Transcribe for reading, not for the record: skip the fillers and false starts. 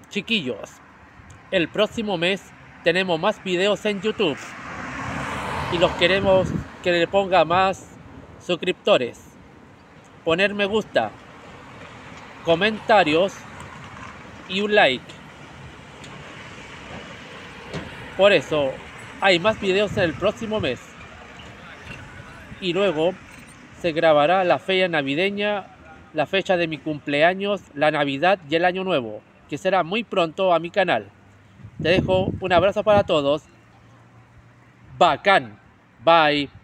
Chiquillos, el próximo mes tenemos más videos en YouTube y los queremos que le ponga más suscriptores, poner me gusta, comentarios y un like. Por eso hay más videos en el próximo mes. Y luego se grabará la feria navideña, la fecha de mi cumpleaños, la Navidad y el Año Nuevo, que será muy pronto a mi canal. Te dejo un abrazo para todos. Bacán. Bye.